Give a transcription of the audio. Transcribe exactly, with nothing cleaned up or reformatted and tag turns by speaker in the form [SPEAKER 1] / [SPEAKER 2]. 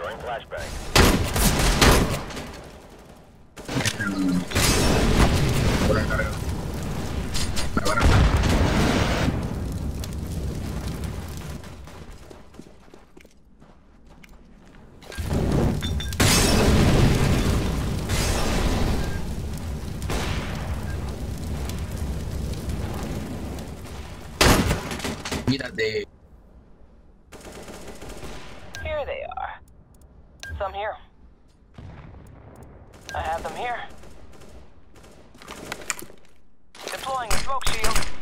[SPEAKER 1] Throwing flashbang.
[SPEAKER 2] Por acá arriba. Me van a... Mira de...
[SPEAKER 1] Here they are. Some here. I have them here. Deploying a smoke shield.